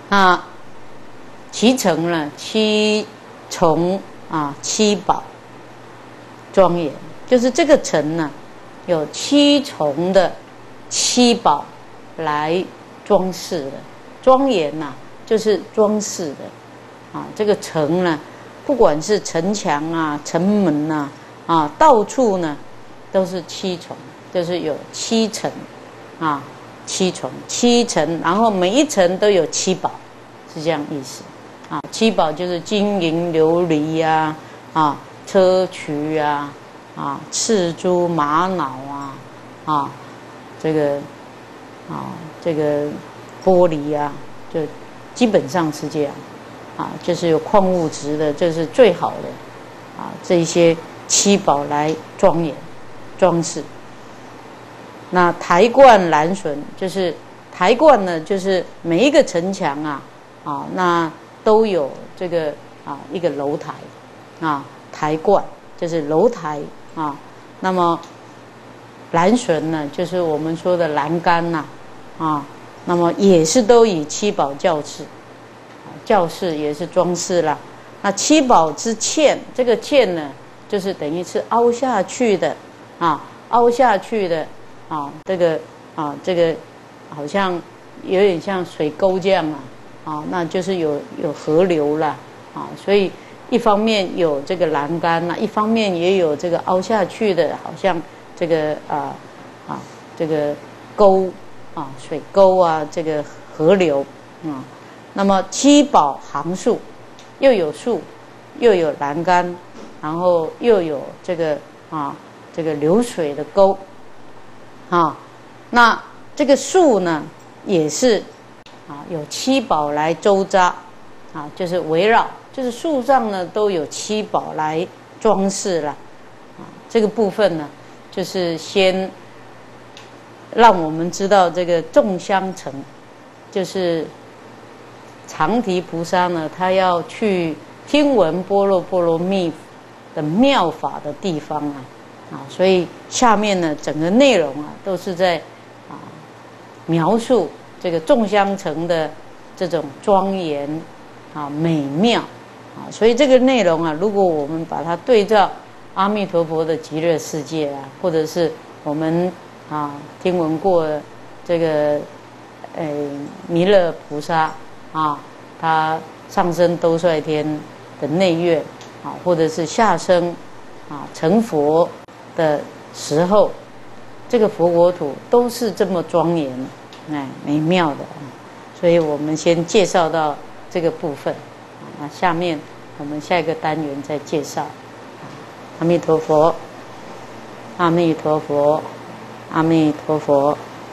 那其成呢，七重啊，七宝庄严，就是这个城呢，有七重的七宝来装饰的，庄严呐、啊，就是装饰的啊。这个城呢，不管是城墙啊、城门呐、啊，啊，到处呢都是七重，就是有七层啊，七重七层，然后每一层都有七宝，是这样意思啊。七宝就是金银琉璃呀，啊，砗磲啊，啊，赤珠玛瑙啊，啊，这个啊，这个玻璃啊，就基本上是这样啊，就是有矿物质的，这是最好的啊，这些七宝来庄严装饰。那台观栏楯，就是台观呢，就是每一个城墙啊，啊，那都有这个啊一个楼台啊，台观就是楼台啊。那么栏楯呢，就是我们说的栏杆呐，啊，那么也是都以七宝教饰，教饰也是装饰啦。那七宝之嵌，这个嵌呢，就是等于是凹下去的啊，凹下去的。啊，这个啊，这个好像有点像水沟这样啊，啊，那就是有有河流啦，啊，所以一方面有这个栏杆呐、啊，一方面也有这个凹下去的，好像这个啊啊这个沟啊水沟啊，这个河流啊，那么七宝行树，又有树，又有栏杆，然后又有这个啊这个流水的沟。啊，那这个树呢，也是啊，有七宝来周匝，啊，就是围绕，就是树上呢都有七宝来装饰了，啊，这个部分呢，就是先让我们知道这个众香城，就是长提菩萨呢，他要去听闻般若波罗蜜的妙法的地方啊。啊，所以下面呢，整个内容啊，都是在啊描述这个众香城的这种庄严啊美妙啊，所以这个内容啊，如果我们把它对照阿弥陀佛的极乐世界啊，或者是我们啊听闻过这个呃弥勒菩萨啊，他上升兜率天的内院啊，或者是下生啊成佛的时候，这个佛国土都是这么庄严，哎，美妙的。所以我们先介绍到这个部分，那下面我们下一个单元再介绍。阿弥陀佛，阿弥陀佛，阿弥陀佛。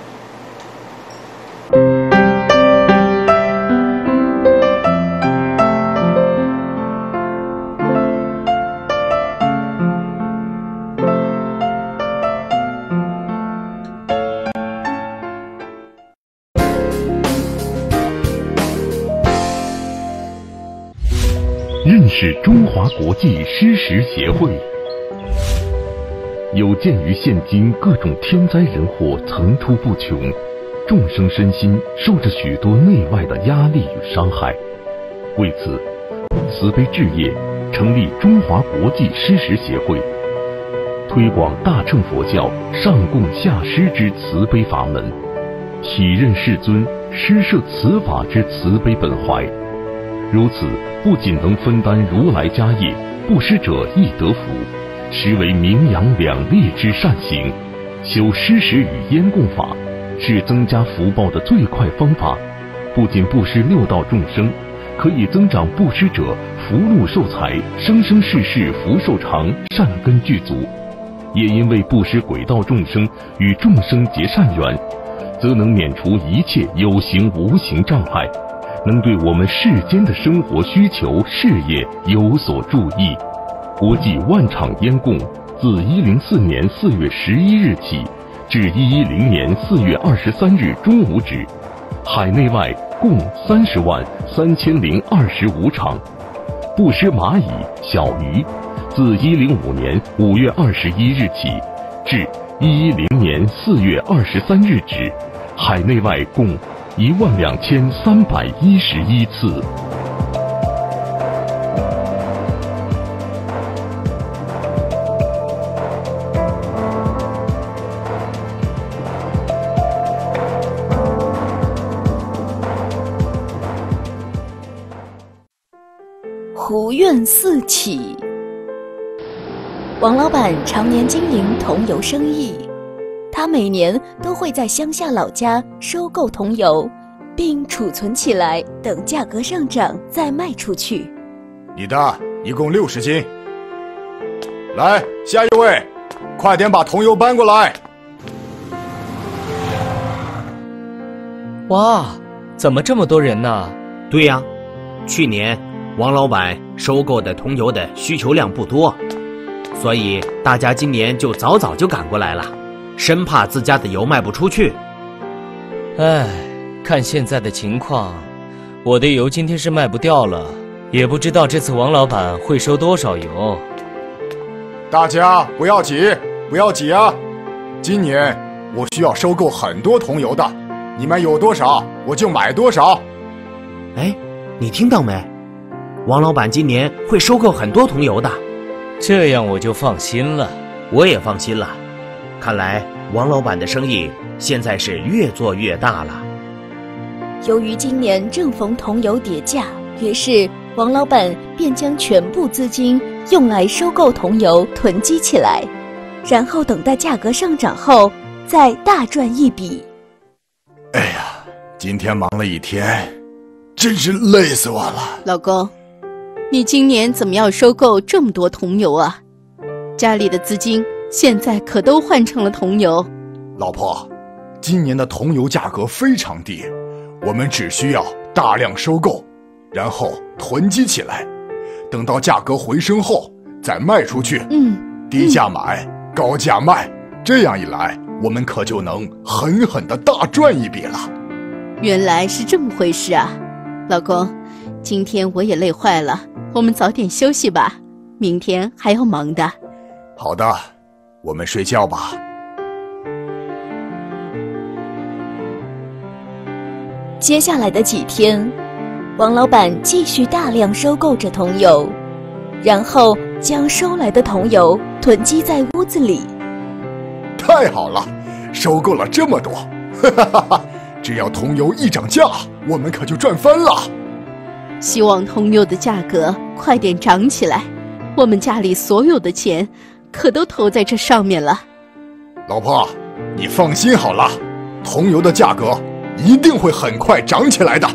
认识中华国际施食协会。有鉴于现今各种天灾人祸层出不穷，众生身心受着许多内外的压力与伤害，为此慈悲置业成立中华国际施食协会，推广大乘佛教上供下施之慈悲法门，体认世尊施设此法之慈悲本怀。如此不仅能分担如来家业，布施者亦得福，实为名扬两利之善行。修施食与烟供法是增加福报的最快方法，不仅布施六道众生，可以增长布施者福禄寿财，生生世世福寿长，善根具足。也因为布施轨道众生与众生结善缘，则能免除一切有形无形障碍，能对我们世间的生活需求、事业有所注意。国际万场烟供自一零四年四月十一日起至一一零年四月二十三日中午止，海内外共三十万三千零二十五场。布施蚂蚁、小鱼，自一零五年五月二十一日起至一一零年四月二十三日止，海内外共一万两千三百一十一次。 胡怨四起。王老板常年经营桐油生意，他每年都会在乡下老家收购桐油，并储存起来，等价格上涨再卖出去。 你的一共六十斤。来，下一位，快点把桐油搬过来。 哇，怎么这么多人呢？ 对呀，去年王老板收购的桐油的需求量不多，所以大家今年就早早就赶过来了，生怕自家的油卖不出去。 唉，看现在的情况，我的油今天是卖不掉了，也不知道这次王老板会收多少油。 大家不要急，不要急啊！今年我需要收购很多桐油的，你们有多少我就买多少。 哎，你听到没？王老板今年会收购很多桐油的。 这样我就放心了。 我也放心了，看来王老板的生意现在是越做越大了。 由于今年正逢桐油跌价，于是王老板便将全部资金用来收购桐油，囤积起来，然后等待价格上涨后再大赚一笔。 哎呀，今天忙了一天，真是累死我了。 老公，你今年怎么要收购这么多桐油啊？家里的资金现在可都换成了桐油。 老婆，今年的桐油价格非常低，我们只需要大量收购，然后囤积起来，等到价格回升后再卖出去。 嗯， 低价买，嗯、高价卖，这样一来，我们可就能狠狠地大赚一笔了。 原来是这么回事啊，老公，今天我也累坏了，我们早点休息吧，明天还要忙的。 好的，我们睡觉吧。 接下来的几天，王老板继续大量收购着桐油，然后将收来的桐油囤积在屋子里。 太好了，收购了这么多，哈哈哈哈！只要桐油一涨价，我们可就赚翻了。 希望桐油的价格快点涨起来，我们家里所有的钱可都投在这上面了。 老婆，你放心好了，桐油的价格一定会很快涨起来的。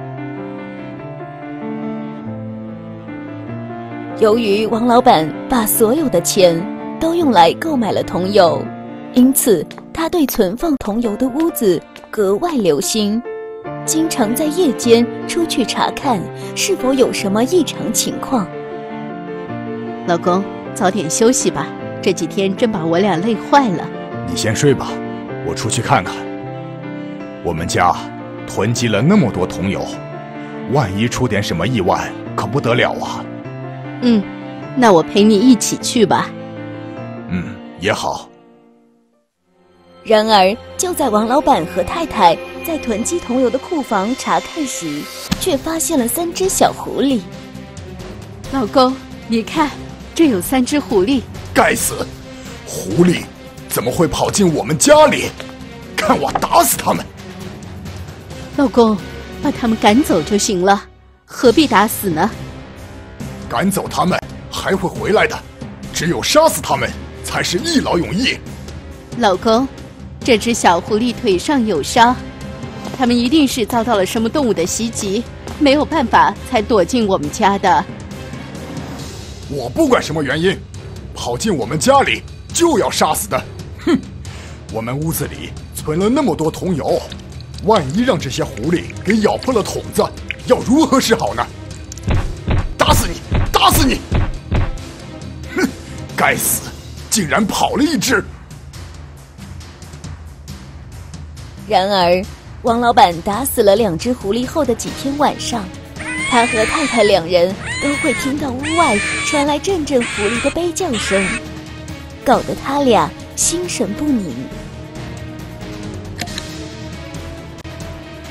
由于王老板把所有的钱都用来购买了桐油，因此他对存放桐油的屋子格外留心，经常在夜间出去查看是否有什么异常情况。 老公，早点休息吧，这几天真把我俩累坏了。 你先睡吧，我出去看看。我们家囤积了那么多桐油，万一出点什么意外，可不得了啊。 嗯，那我陪你一起去吧。 嗯，也好。 然而，就在王老板和太太在囤积桐油的库房查看时，却发现了三只小狐狸。 老公，你看，这有三只狐狸。 该死，狐狸怎么会跑进我们家里？看我打死他们！ 老公，把他们赶走就行了，何必打死呢？ 赶走他们还会回来的，只有杀死他们才是一劳永逸。 老公，这只小狐狸腿上有伤，它们一定是遭到了什么动物的袭击，没有办法才躲进我们家的。 我不管什么原因，跑进我们家里就要杀死的。哼，我们屋子里存了那么多桐油，万一让这些狐狸给咬破了桶子，要如何是好呢？打死你，打死你！哼，该死，竟然跑了一只。 然而，王老板打死了两只狐狸后的几天晚上，他和太太两人都会听到屋外传来阵阵狐狸的悲叫声，搞得他俩心神不宁。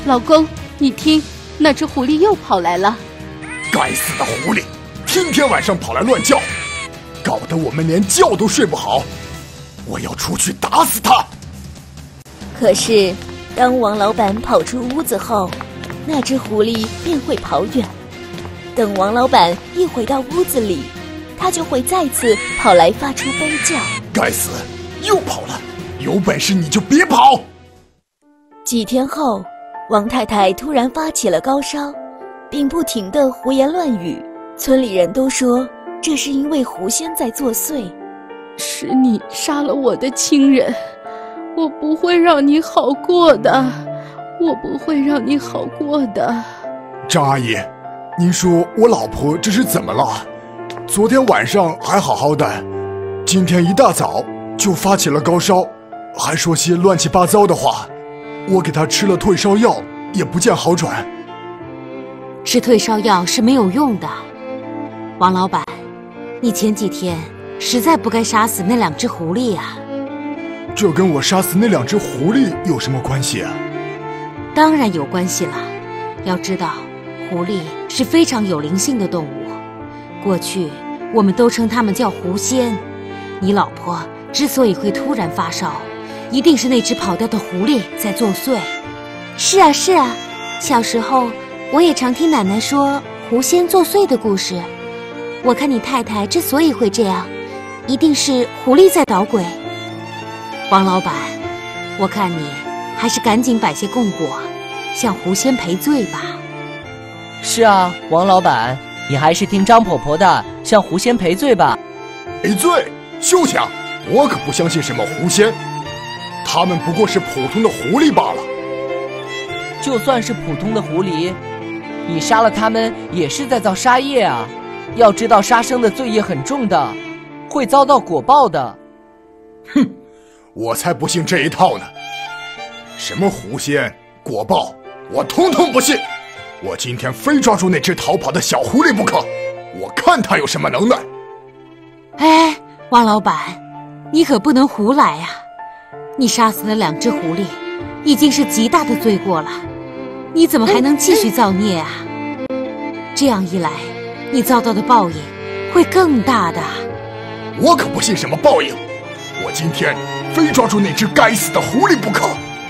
老公，你听，那只狐狸又跑来了。 该死的狐狸，天天晚上跑来乱叫，搞得我们连觉都睡不好。我要出去打死它。 可是，当王老板跑出屋子后，那只狐狸便会跑远。等王老板一回到屋子里，它就会再次跑来发出悲叫。 该死，又跑了！有本事你就别跑！ 几天后，王太太突然发起了高烧，并不停地胡言乱语。村里人都说，这是因为狐仙在作祟。 是你杀了我的亲人，我不会让你好过的，我不会让你好过的。 张阿姨，您说我老婆这是怎么了？昨天晚上还好好的，今天一大早就发起了高烧，还说些乱七八糟的话。我给她吃了退烧药，也不见好转。 吃退烧药是没有用的。王老板，你前几天实在不该杀死那两只狐狸啊！ 这跟我杀死那两只狐狸有什么关系啊？ 当然有关系了。要知道，狐狸是非常有灵性的动物，过去我们都称它们叫狐仙。你老婆之所以会突然发烧，一定是那只跑掉的狐狸在作祟。 是啊是啊，小时候我也常听奶奶说狐仙作祟的故事。我看你太太之所以会这样，一定是狐狸在捣鬼。 王老板，我看你还是赶紧摆些供果，向狐仙赔罪吧。 是啊，王老板，你还是听张婆婆的，向狐仙赔罪吧。 赔罪？休想！我可不相信什么狐仙，他们不过是普通的狐狸罢了。 就算是普通的狐狸，你杀了他们也是在造杀业啊！要知道杀生的罪业很重的，会遭到果报的。 哼，我才不信这一套呢！什么狐仙果报，我通通不信！我今天非抓住那只逃跑的小狐狸不可！我看他有什么能耐！ 哎，王老板，你可不能胡来啊！你杀死了两只狐狸，已经是极大的罪过了，你怎么还能继续造孽啊？这样一来，你遭到的报应会更大的。 我可不信什么报应，我今天非抓住那只该死的狐狸不可。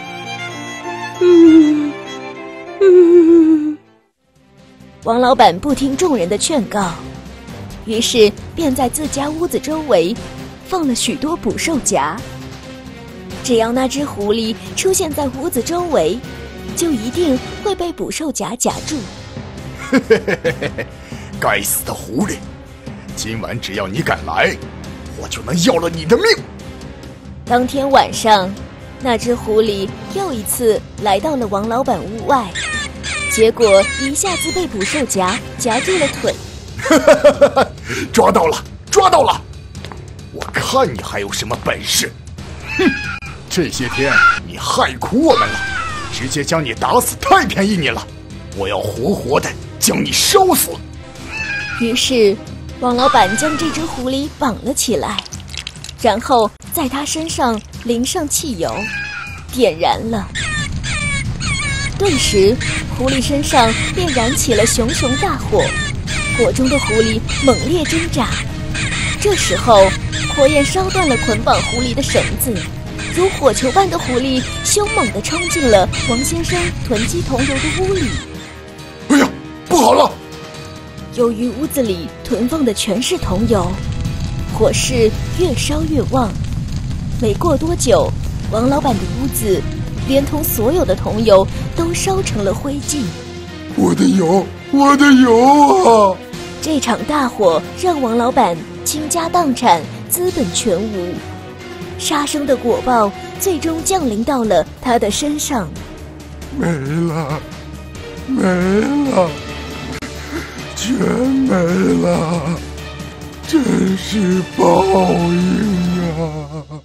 嗯嗯，王老板不听众人的劝告，于是便在自家屋子周围放了许多捕兽夹。只要那只狐狸出现在屋子周围，就一定会被捕兽夹夹住。 嘿嘿嘿嘿嘿，该死的狐狸！今晚只要你敢来，我就能要了你的命。 当天晚上，那只狐狸又一次来到了王老板屋外，结果一下子被捕兽夹夹住了腿。 抓到了，抓到了！我看你还有什么本事！哼，这些天你害苦我们了，直接将你打死太便宜你了，我要活活的将你烧死！ 于是，王老板将这只狐狸绑了起来，然后在它身上淋上汽油，点燃了。顿时，狐狸身上便燃起了熊熊大火，火中的狐狸猛烈挣扎。这时候，火焰烧断了捆绑狐狸的绳子，如火球般的狐狸凶猛地冲进了王先生囤积桐油的屋里。 哎呀，不好了！ 由于屋子里囤放的全是桐油，火势越烧越旺。没过多久，王老板的屋子连同所有的桐油都烧成了灰烬。 我的油，我的油啊！ 这场大火让王老板倾家荡产，资本全无，杀生的果报最终降临到了他的身上。 没了，没了，全没了，真是报应啊！